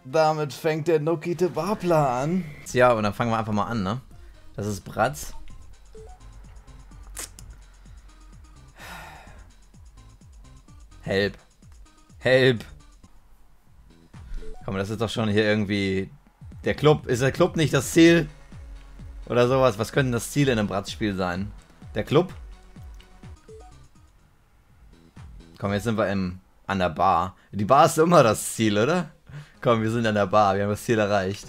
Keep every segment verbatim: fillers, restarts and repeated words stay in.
damit fängt der Nokite Bapla an. Ja, und dann fangen wir einfach mal an, ne? Das ist Bratz. Help. Help. Komm, das ist doch schon hier irgendwie... Der Club. Ist der Club nicht das Ziel? Oder sowas? Was könnte das Ziel in einem Bratz-Spiel sein? Der Club? Komm, jetzt sind wir im, an der Bar. Die Bar ist immer das Ziel, oder? Komm, wir sind an der Bar. Wir haben das Ziel erreicht.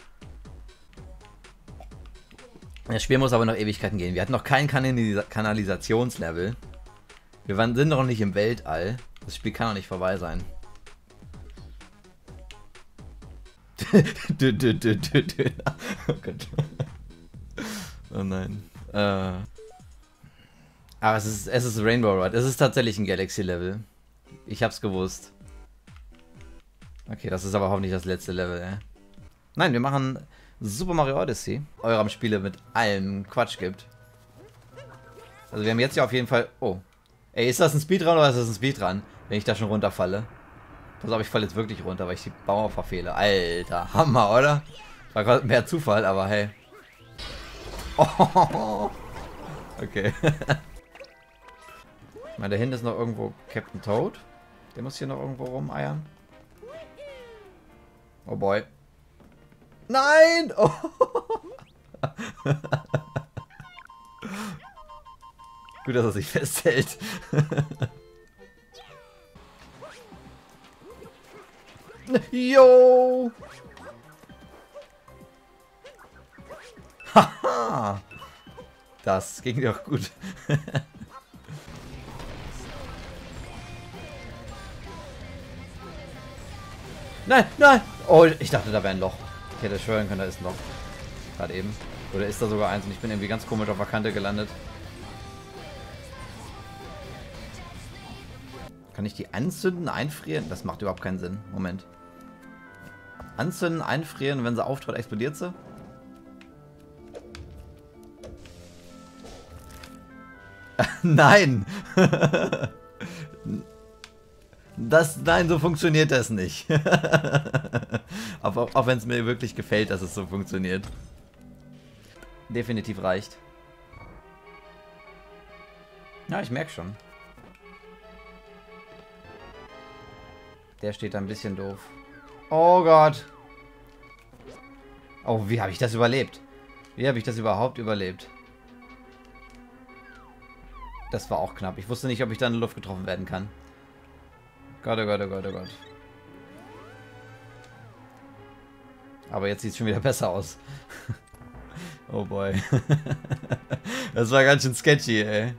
Das Spiel muss aber noch Ewigkeiten gehen. Wir hatten noch kein Kanalisa Kanalisationslevel. Wir waren, sind noch nicht im Weltall. Das Spiel kann noch nicht vorbei sein. dö, dö, dö, dö, dö. Oh Gott. Oh nein. Äh. Aber es ist, es ist Rainbow Road. Es ist tatsächlich ein Galaxy-Level. Ich hab's gewusst. Okay, das ist aber hoffentlich das letzte Level, ey. Nein, wir machen Super Mario Odyssey. Eurem Spiele mit allem Quatsch gibt. Also wir haben jetzt ja auf jeden Fall... Oh. Ey, ist das ein Speedrun oder ist das ein Speedrun? Wenn ich da schon runterfalle. Pass auf, ich falle jetzt wirklich runter, weil ich die Bauer verfehle. Alter, Hammer, oder? War gerade mehr Zufall, aber hey. Oh, okay. Ich meine, da hinten ist noch irgendwo Captain Toad. Der muss hier noch irgendwo rumeiern. Oh boy. Nein! Oh. Gut, dass er sich festhält. Yo! Haha! Das ging doch gut. Nein, nein! Oh, ich dachte, da wäre ein Loch. Ich hätte schwören können, da ist ein Loch. Gerade eben. Oder ist da sogar eins und ich bin irgendwie ganz komisch auf der Kante gelandet. Kann ich die anzünden, einfrieren? Das macht überhaupt keinen Sinn. Moment. Anzünden, einfrieren, wenn sie auftritt, explodiert sie? Nein! Das, nein, so funktioniert das nicht. auch auch, auch wenn es mir wirklich gefällt, dass es so funktioniert. Definitiv reicht. Ja, ich merke schon. Der steht da ein bisschen doof. Oh Gott. Oh, wie habe ich das überlebt? Wie habe ich das überhaupt überlebt? Das war auch knapp. Ich wusste nicht, ob ich da in der Luft getroffen werden kann. Gott, oh Gott, oh Gott, oh Gott. Aber jetzt sieht es schon wieder besser aus. Oh boy. Das war ganz schön sketchy, ey.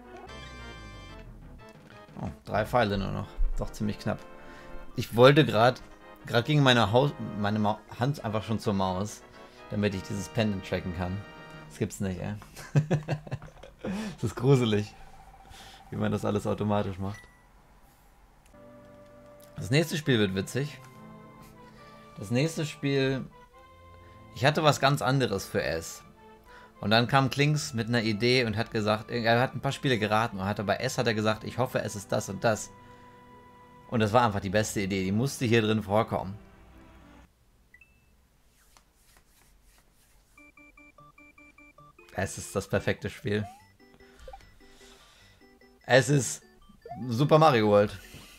Oh, drei Pfeile nur noch. Doch ziemlich knapp. Ich wollte gerade, gerade ging meine, Haus, meine Ma Hand einfach schon zur Maus, damit ich dieses Pendant tracken kann. Das gibt's nicht, ey. Das ist gruselig, wie man das alles automatisch macht. Das nächste Spiel wird witzig. Das nächste Spiel... Ich hatte was ganz anderes für S. Und dann kam Klinks mit einer Idee und hat gesagt, er hat ein paar Spiele geraten und hat bei S hat er gesagt, ich hoffe, es ist das und das. Und das war einfach die beste Idee, die musste hier drin vorkommen. Es ist das perfekte Spiel. Es ist Super Mario World.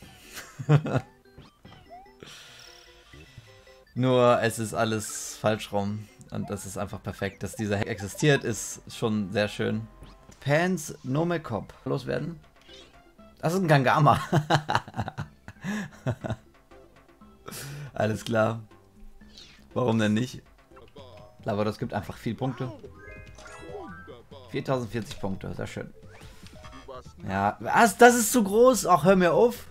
Nur es ist alles falsch rum. Und das ist einfach perfekt. Dass dieser Hack existiert, ist schon sehr schön. Pans Nomekop. Loswerden. Das ist ein Gangama. Alles klar. Warum denn nicht? Aber das gibt einfach viel Punkte. viertausendvierzig Punkte, sehr schön. Ja, was? Das ist zu groß. Ach, hör mir auf.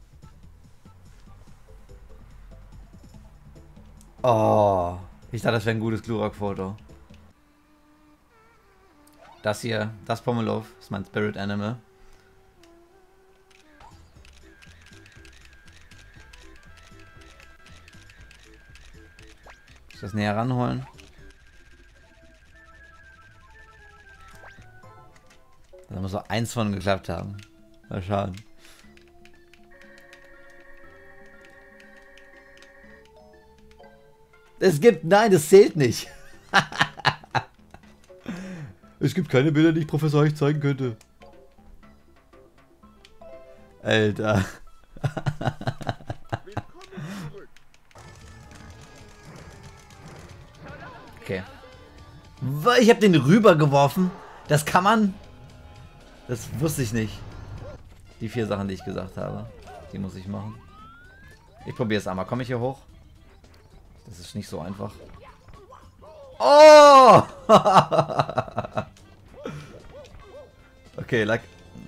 Oh, ich dachte, das wäre ein gutes Glurak-Foto. Das hier, das Pommelow, ist mein Spirit Animal. Muss ich das näher ranholen? Da muss so eins von geklappt haben. Mal schauen. Es gibt... Nein, das zählt nicht. Es gibt keine Bilder, die ich Professor euch zeigen könnte. Alter. Okay. Ich habe den rübergeworfen. Das kann man... Das wusste ich nicht. Die vier Sachen, die ich gesagt habe. Die muss ich machen. Ich probiere es einmal. Komme ich hier hoch? Das ist nicht so einfach. Oh! Okay, like...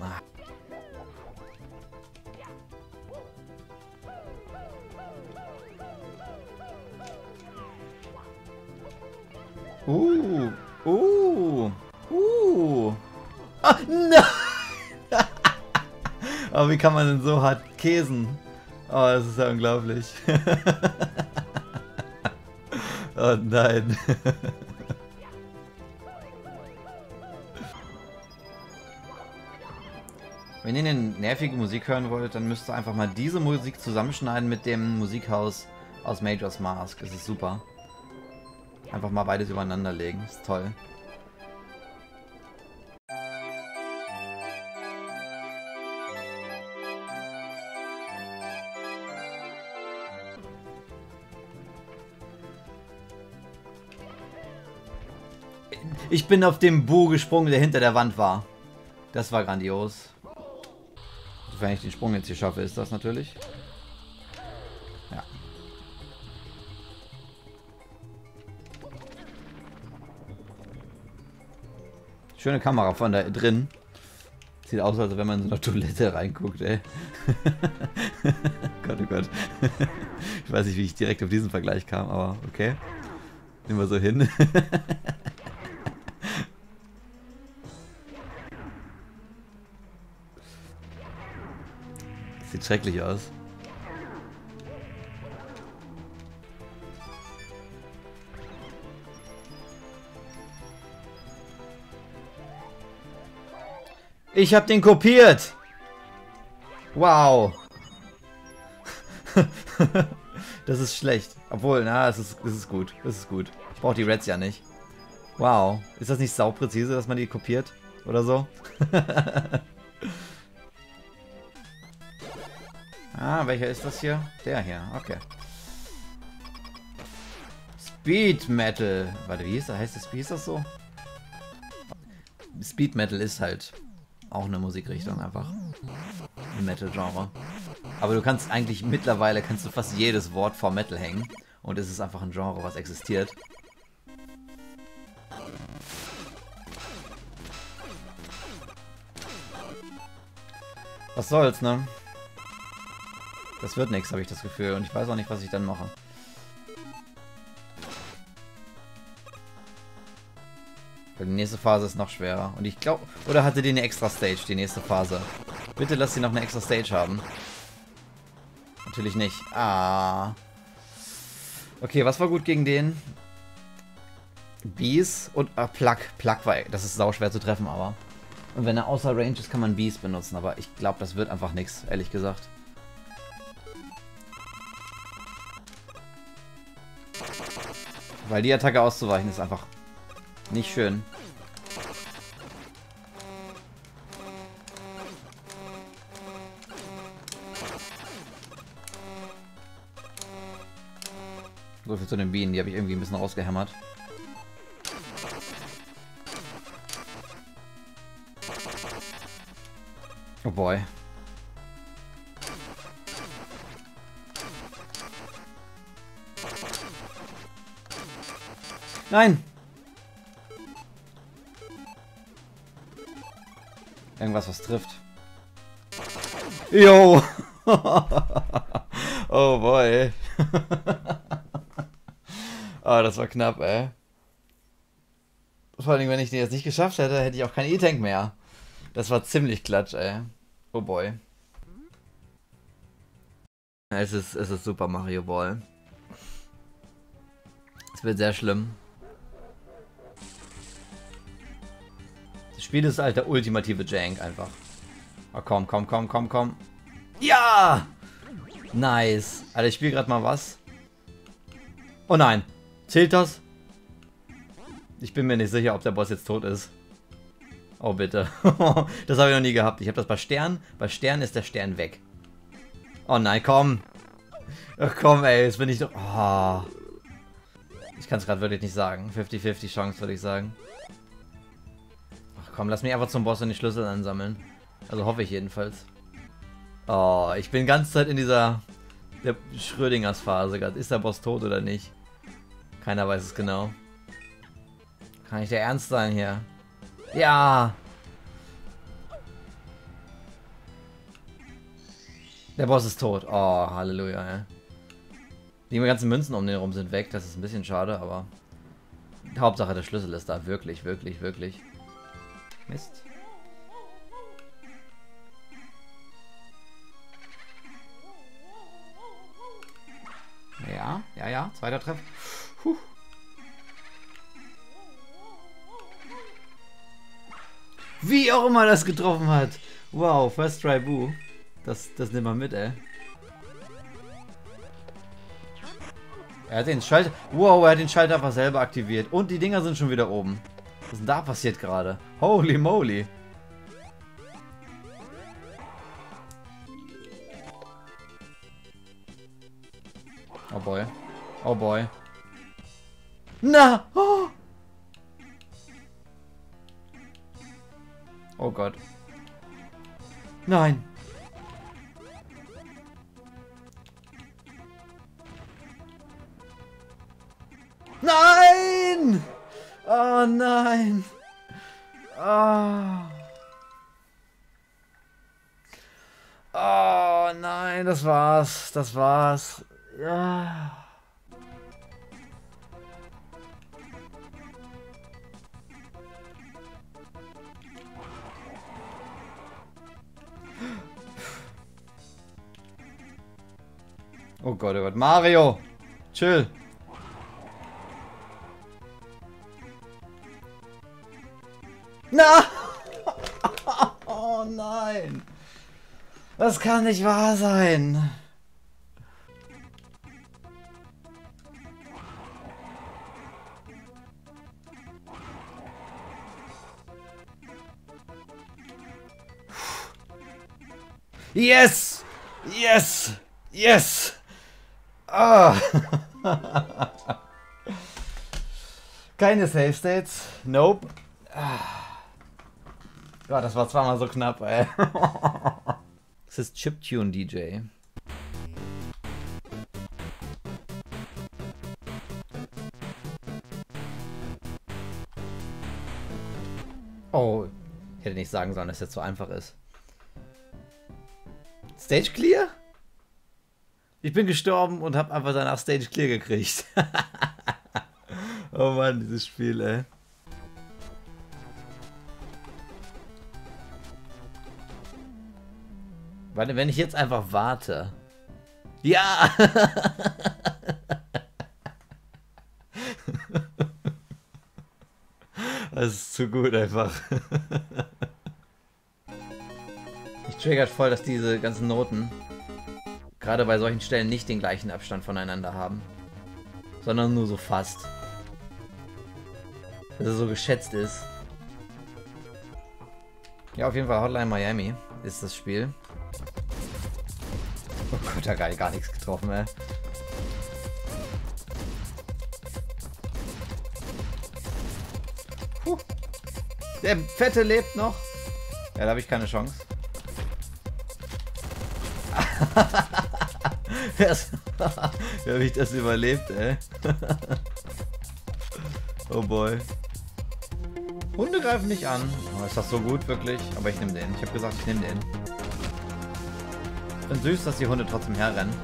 Uh, uh, uh. Ah, nein! Aber wie kann man denn so hart käsen? Oh, das ist ja unglaublich. Oh nein. Wenn ihr eine nervige Musik hören wollt, dann müsst ihr einfach mal diese Musik zusammenschneiden mit dem Musikhaus aus Majora's Mask. Das ist super. Einfach mal beides übereinander legen. Das ist toll. Ich bin auf den Bu gesprungen, der hinter der Wand war. Das war grandios. Wenn ich den Sprung jetzt hier schaffe, ist das natürlich. Ja. Schöne Kamera von da drin. Sieht aus, als wenn man in so eine Toilette reinguckt, ey. Gott, oh Gott. Ich weiß nicht, wie ich direkt auf diesen Vergleich kam, aber okay. Nehmen wir so hin. Sieht schrecklich aus. Ich hab den kopiert! Wow! Das ist schlecht. Obwohl, na, es ist, es ist gut. Es ist gut. Ich brauche die Reds ja nicht. Wow. Ist das nicht saupräzise, dass man die kopiert? Oder so? Ah, welcher ist das hier? Der hier, okay. Speed Metal. Warte, wie hieß das? Heißt das, wie hieß das so? Speed Metal ist halt auch eine Musikrichtung einfach. Im Metal-Genre. Aber du kannst eigentlich mittlerweile kannst du fast jedes Wort vor Metal hängen. Und es ist einfach ein Genre, was existiert. Was soll's, ne? Das wird nichts, habe ich das Gefühl. Und ich weiß auch nicht, was ich dann mache. Weil die nächste Phase ist noch schwerer. Und ich glaube... Oder hatte die eine extra Stage, die nächste Phase? Bitte lass sie noch eine extra Stage haben. Natürlich nicht. Ah. Okay, was war gut gegen den? Bees und... Ah, Plug. Plug war... Das ist sauschwer zu treffen, aber... Und wenn er außer Range ist, kann man Bees benutzen. Aber ich glaube, das wird einfach nichts, ehrlich gesagt. Weil die Attacke auszuweichen ist einfach nicht schön. So viel zu den Bienen, die habe ich irgendwie ein bisschen rausgehämmert. Oh boy. Nein! Irgendwas, was trifft. Yo! Oh boy. Oh, das war knapp, ey. Vor allem, wenn ich den jetzt nicht geschafft hätte, hätte ich auch keinen E-Tank mehr. Das war ziemlich klatsch, ey. Oh boy. Es ist, es ist Super Mario Ball. Es wird sehr schlimm. Das Spiel ist halt der ultimative Jank einfach. Oh, komm, komm, komm, komm, komm. Ja! Nice. Alter, ich spiele gerade mal was. Oh nein. Zählt das? Ich bin mir nicht sicher, ob der Boss jetzt tot ist. Oh, bitte. Das habe ich noch nie gehabt. Ich habe das bei Stern. Bei Stern ist der Stern weg. Oh nein, komm. Ach komm, ey. Jetzt bin ich doch... Oh. Ich kann es gerade wirklich nicht sagen. fünfzig fünfzig Chance, würde ich sagen. Ach komm, lass mich einfach zum Boss und die Schlüssel ansammeln. Also hoffe ich jedenfalls. Oh, ich bin die ganze Zeit in dieser... der Schrödingers Phase gerade. Ist der Boss tot oder nicht? Keiner weiß es genau. Kann nicht der Ernst sein hier? Ja! Der Boss ist tot. Oh, Halleluja, ey. Die ganzen Münzen um den rum sind weg. Das ist ein bisschen schade, aber... Hauptsache der Schlüssel ist da. Wirklich, wirklich, wirklich. Mist. Ja, ja, ja. Zweiter Treff. Puh. Wie auch immer das getroffen hat. Wow, First Try Boo. Das, das nimmt man mit, ey. Er hat den Schalter... Wow, er hat den Schalter einfach selber aktiviert. Und die Dinger sind schon wieder oben. Was ist denn da passiert gerade? Holy moly. Oh boy. Oh boy. Na! Oh, oh Gott. Nein. Nein! Oh nein! Oh. Oh nein, das war's. Das war's. Ja. Oh Gott, oh Gott. Mario! Chill! Na! Oh nein! Das kann nicht wahr sein! Yes! Yes! Yes! Ah! Keine Save States. Nope. Ah. Gott, das war zweimal so knapp, ey. Das ist Chiptune D J. Oh, ich hätte nicht sagen sollen, dass es jetzt so einfach ist. Stage Clear? Ich bin gestorben und habe einfach danach Stage Clear gekriegt. Oh Mann, dieses Spiel, ey. Warte, wenn ich jetzt einfach warte. Ja! Das ist zu gut einfach. Ich triggert voll, dass diese ganzen Noten gerade bei solchen Stellen nicht den gleichen Abstand voneinander haben, sondern nur so fast. Dass er so geschätzt ist. Ja, auf jeden Fall Hotline Miami ist das Spiel. Oh Gott, da gar, gar nichts getroffen, ey. Puh. Der Fette lebt noch. Ja, da habe ich keine Chance. Wie habe ich das überlebt, ey? Oh boy. Hunde greifen nicht an. Oh, ist das so gut, wirklich? Aber ich nehme den. Ich habe gesagt, ich nehme den. Ich finde süß, dass die Hunde trotzdem herrennen.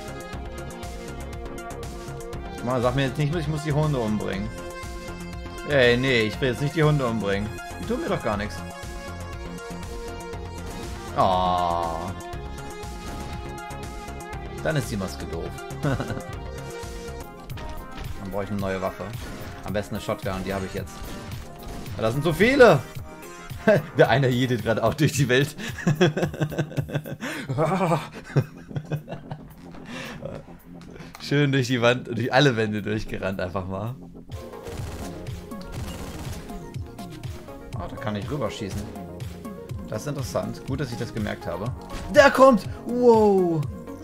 Mann, sag mir jetzt nicht, ich muss die Hunde umbringen. Ey, nee, ich will jetzt nicht die Hunde umbringen. Die tun mir doch gar nichts. Oh. Dann ist die Maske doof. Dann brauche ich eine neue Waffe. Am besten eine Shotgun, und die habe ich jetzt. Aber das sind so viele! Der eine jedet gerade auch durch die Welt. Schön durch die Wand, durch alle Wände durchgerannt einfach mal. Oh, da kann ich rüberschießen. Das ist interessant. Gut, dass ich das gemerkt habe. Der kommt! Wow!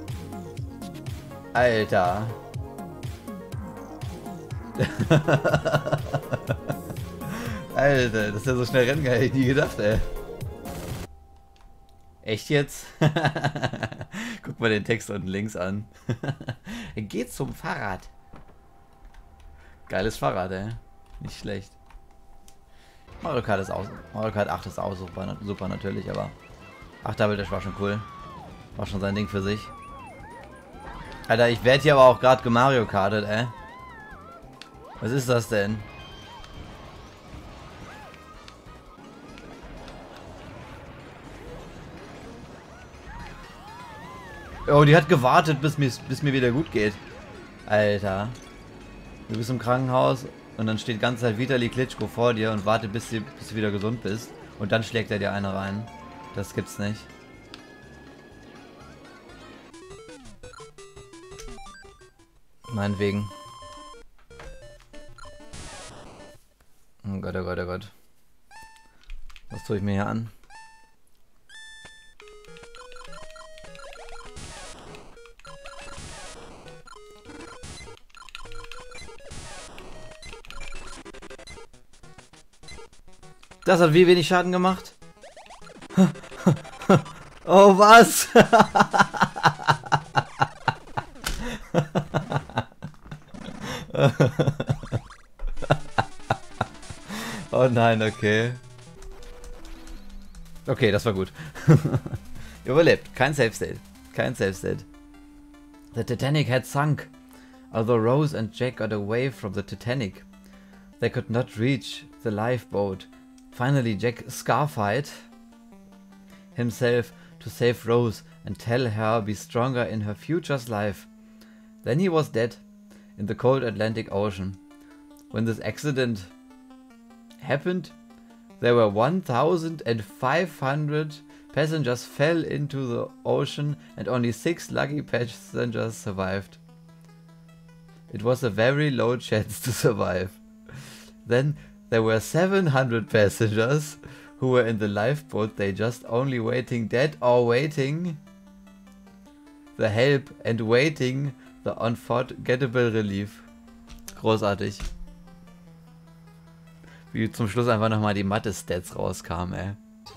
Alter. Alter, dass er so schnell rennen kann, hätte ich nie gedacht, ey. Echt jetzt? Guck mal den Text unten links an. Geht zum Fahrrad. Geiles Fahrrad, ey. Nicht schlecht. Mario Kart ist auch. Mario Kart acht ist auch super, super natürlich, aber acht Double Dash war schon cool. War schon sein Ding für sich. Alter, ich werde hier aber auch gerade gemario kartet, ey. Was ist das denn? Oh, die hat gewartet, bis mir, bis mir wieder gut geht. Alter. Du bist im Krankenhaus und dann steht die ganze Zeit Vitali Klitschko vor dir und wartet, bis du, bis du wieder gesund bist. Und dann schlägt er dir eine rein. Das gibt's nicht. Meinetwegen. Oh Gott, oh Gott, oh Gott. Was tue ich mir hier an? Das hat wie wenig Schaden gemacht? Oh, was? Oh nein, okay. Okay, das war gut. Überlebt. Kein Safe State. Kein Safe State. The Titanic had sunk. Although Rose and Jack got away from the Titanic, they could not reach the lifeboat. Finally, Jack scarified himself to save Rose and tell her be stronger in her future's life. Then he was dead in the cold Atlantic Ocean. When this accident happened, there were one thousand five hundred passengers fell into the ocean and only six lucky passengers survived. It was a very low chance to survive. Then there were seven hundred passengers who were in the lifeboat. They just only waiting dead or waiting the help and waiting the unforgettable relief. Großartig. Wie zum Schluss einfach nochmal die Mathe-Stats rauskamen, ey.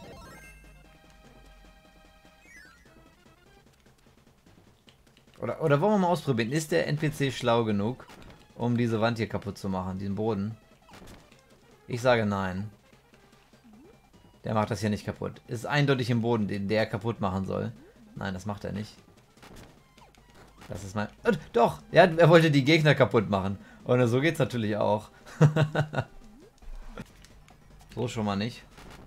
Oder, oder wollen wir mal ausprobieren? Ist der N P C schlau genug, um diese Wand hier kaputt zu machen, diesen Boden? Ich sage nein. Der macht das hier nicht kaputt. Ist eindeutig im Boden, den der kaputt machen soll. Nein, das macht er nicht. Das ist mein... Oh, doch! Er, hat, er wollte die Gegner kaputt machen. Und so geht's natürlich auch. So schon mal nicht.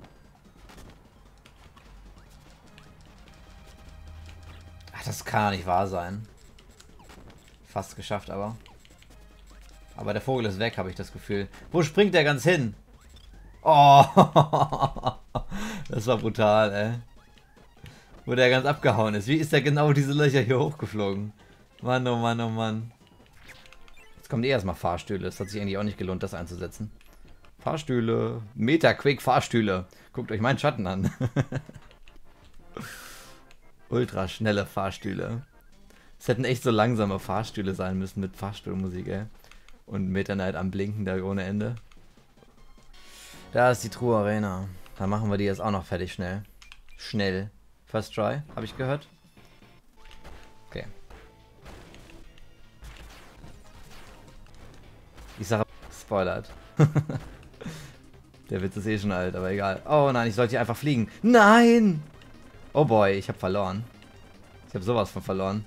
Ach, das kann ja nicht wahr sein. Fast geschafft, aber. Aber der Vogel ist weg, habe ich das Gefühl. Wo springt der ganz hin? Oh, das war brutal, ey. Wo der ganz abgehauen ist. Wie ist der genau diese Löcher hier hochgeflogen? Mann, oh Mann, oh Mann. Jetzt kommen eh erstmal Fahrstühle. Es hat sich eigentlich auch nicht gelohnt, das einzusetzen. Fahrstühle. Meta-Quick Fahrstühle. Guckt euch meinen Schatten an. Ultra schnelle Fahrstühle. Es hätten echt so langsame Fahrstühle sein müssen mit Fahrstuhlmusik, ey. Und Meta Knight am Blinken da ohne Ende. Da ist die True Arena. Da machen wir die jetzt auch noch fertig schnell. Schnell. First try, habe ich gehört. Okay. Ich sage, spoilert. Der Witz ist eh schon alt, aber egal. Oh nein, ich sollte hier einfach fliegen. Nein! Oh boy, ich habe verloren. Ich habe sowas von verloren.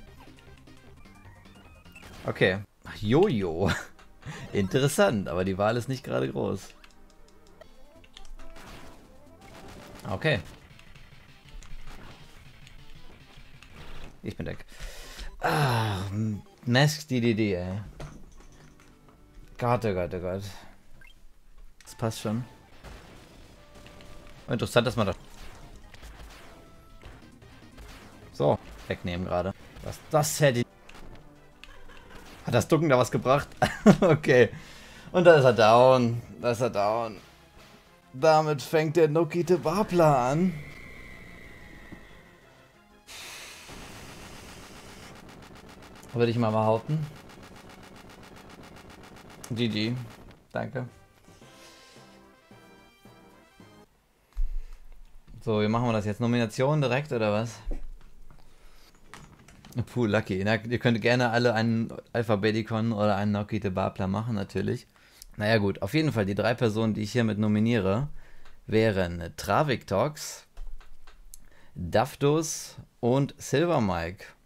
Okay. Ach, Jojo. Interessant, aber die Wahl ist nicht gerade groß. Okay. Ich bin weg. Ah, Mask D D D, ey. Gott, oh Gott, oh Gott. Das passt schon. Interessant, dass man das... So, wegnehmen gerade. Das, das hätte ich... Hat das Ducken da was gebracht? Okay. Und da ist er down. Da ist er down. Damit fängt der Nokite Wapler an. Würde ich mal behaupten. G G. Danke. So, wie machen wir das jetzt? Nomination direkt oder was? Puh, lucky. Na, ihr könnt gerne alle einen Alphabeticon oder einen Nokite Wapler machen, natürlich. Naja gut, auf jeden Fall die drei Personen, die ich hiermit nominiere, wären Traviktox, Daftus und Silver Mike.